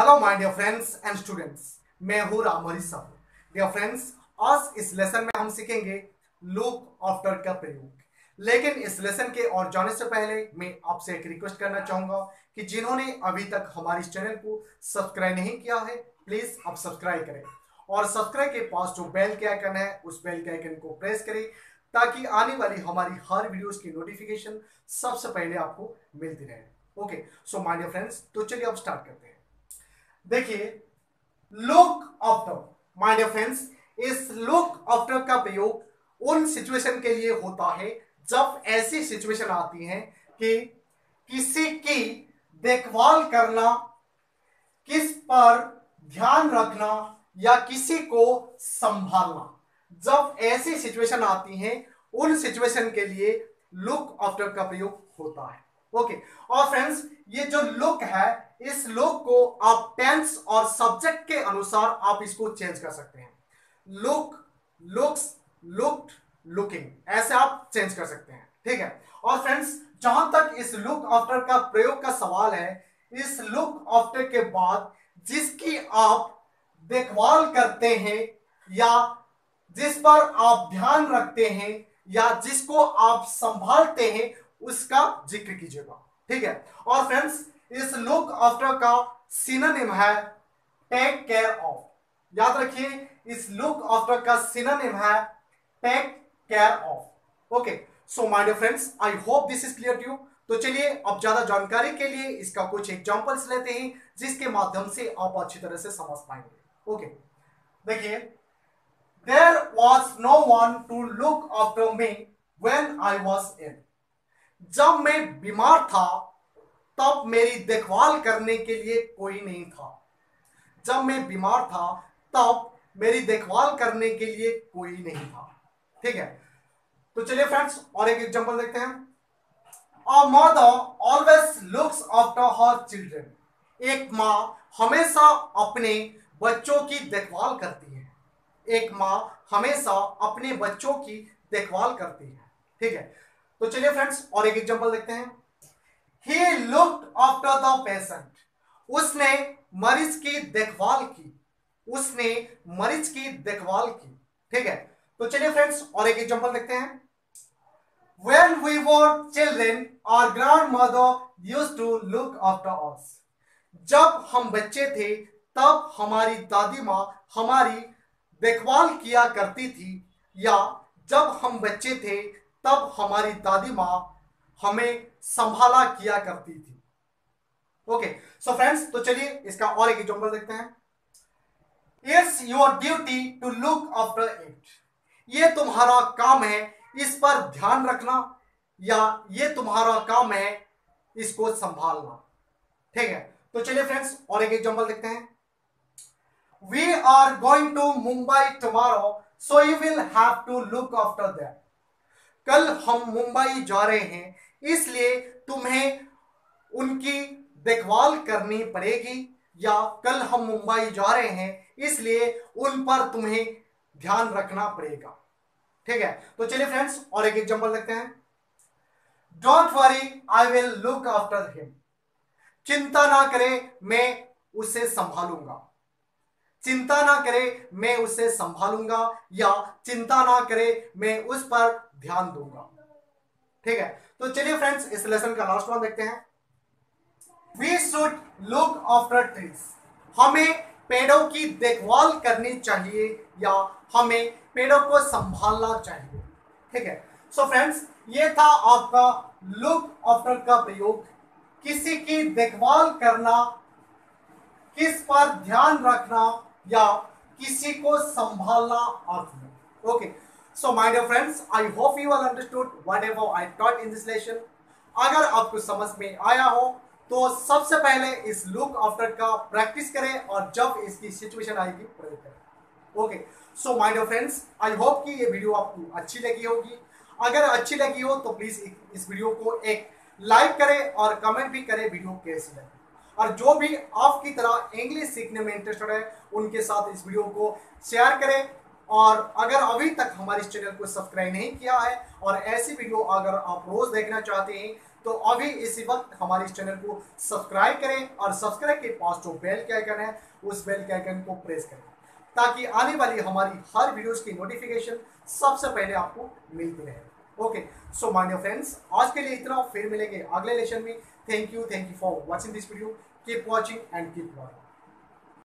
Hello my dear friends and students, मैं हूं Ramhari Sahu. Dear friends, आज इस लेसन में हम सीखेंगे लुक आफ्टर का प्रयोग। लेकिन इस लेसन के और जाने से पहले मैं आपसे एक रिक्वेस्ट करना चाहूंगा कि जिन्होंने अभी तक हमारे इस चैनल को सब्सक्राइब नहीं किया है, प्लीज आप सब्सक्राइब करें और सब्सक्राइब के पास जो बेल के आइकन है उस बेल के आइकन को प्रेस करें ताकि आने वाली हमारी हर वीडियोस की नोटिफिकेशन सबसे पहले आपको मिलती रहे। Okay, so my dear friends, तो चलिए अब स्टार्ट करते हैं। देखिए, look after, my dear friends, इस लुक आफ्टर का प्रयोग उन सिचुएशन के लिए होता है जब ऐसी सिचुएशन आती है कि किसी की देखभाल करना, किस पर ध्यान रखना या किसी को संभालना। जब ऐसी सिचुएशन आती है उन सिचुएशन के लिए लुक आफ्टर का प्रयोग होता है। ओके, और फ्रेंड्स, ये जो लुक है, इस लुक को आप टेंस और सब्जेक्ट के अनुसार आप इसको चेंज कर सकते हैं। लुक, लुक्स, लुक्ड, लुकिंग, ऐसे आप चेंज कर सकते हैं। ठीक है। और फ्रेंड्स, जहां तक इस लुक आफ्टर का प्रयोग का सवाल है, इस लुक आफ्टर के बाद जिसकी आप देखभाल करते हैं या जिस पर आप ध्यान रखते हैं या जिसको आप संभालते हैं उसका जिक्र कीजिएगा। ठीक है। और फ्रेंड्स, इस लुक आफ्टर का सिनोनिम है टेक केयर ऑफ। याद रखिए, इस लुक आफ्टर का सिनोनिम है take care of. Okay, so my dear friends, I hope this is clear to you. तो चलिए अब ज्यादा जानकारी के लिए इसका कुछ एग्जांपल्स लेते हैं जिसके माध्यम से आप अच्छी तरह से समझ पाएंगे। ओके, देखिए, there was no one to look after me when I was ill. जब मैं बीमार था तब मेरी देखभाल करने के लिए कोई नहीं था। जब मैं बीमार था तब मेरी देखभाल करने के लिए कोई नहीं था। ठीक है। तो चलिए फ्रेंड्स, और एक एग्जांपल देखते हैं। A mother always looks after her children. एक माँ हमेशा अपने बच्चों की देखभाल करती है। एक माँ हमेशा अपने बच्चों की देखभाल करती है। ठीक है। तो चलिए फ्रेंड्स, और एक एग्जांपल देखते हैं। He looked after the patient. उसने मरीज की देखभाल की। उसने मरीज की देखभाल की। ठीक है। तो चलिए फ्रेंड्स, और एक एग्जांपल देखते हैं। When we were children, our grandmother used to look after us. जब हम बच्चे थे तब हमारी दादी माँ हमारी देखभाल किया करती थी, या जब हम बच्चे थे तब हमारी दादी माँ हमें संभाला किया करती थी। ओके, सो फ्रेंड्स, तो चलिए इसका और एक एग्जांपल देखते हैं। It's your duty to look after it. ये तुम्हारा काम है इस पर ध्यान रखना, या ये तुम्हारा काम है इसको संभालना। ठीक है। तो चलिए फ्रेंड्स, और एक एग्जांपल देखते हैं। We are going to Mumbai tomorrow, so you will have to look after that. कल हम मुंबई जा रहे हैं, इसलिए तुम्हें उनकी देखभाल करनी पड़ेगी, या कल हम मुंबई जा रहे हैं इसलिए उन पर तुम्हें ध्यान रखना पड़ेगा। ठीक है। तो चलिए फ्रेंड्स, और एक एग्जांपल देखते हैं। Don't worry, I will look after him. चिंता ना करें, मैं उसे संभालूंगा। चिंता ना करे, मैं उसे संभालूंगा, या चिंता ना करे, मैं उस पर ध्यान दूंगा। ठीक है। तो चलिए फ्रेंड्स, इस लेसन का लास्ट वन देखते हैं। We should look after trees. हमें पेड़ों की देखभाल करनी चाहिए या हमें पेड़ों को संभालना चाहिए। ठीक है। सो फ्रेंड्स, ये था आपका लुक आफ्टर का प्रयोग। किसी की देखभाल करना, किस पर ध्यान रखना या किसी को संभालना अर्थ में। Okay, so my dear friends, I hope you all understood whatever I taught in this lesson. अगर आपको समझ में आया हो तो सबसे पहले इस लुक आफ्टर का प्रैक्टिस करें और जब इसकी सिचुएशन आएगी प्रयोग करें। Okay, so my dear friends, I hope कि ये वीडियो आपको अच्छी लगी होगी। अगर अच्छी लगी हो तो प्लीज इस वीडियो को एक लाइक करें और कमेंट भी करें वीडियो कैसी लगी। और जो भी आपकी तरह इंग्लिश सीखने में इंटरेस्टेड है उनके साथ इस वीडियो को शेयर करें। और अगर अभी तक हमारे इस चैनल को सब्सक्राइब नहीं किया है और ऐसी वीडियो अगर आप रोज देखना चाहते हैं तो अभी इसी वक्त हमारे इस चैनल को सब्सक्राइब करें और सब्सक्राइब के पास जो बेल के आइकन है उस बेल के आइकन को प्रेस करें ताकि आने वाली हमारी हर वीडियोस की नोटिफिकेशन सबसे पहले आपको मिलती रहे। Okay, so my dear friends, आज के लिए इतना, फिर मिलेंगे अगले लेसन में। Thank you for watching this video. Keep watching and keep learning.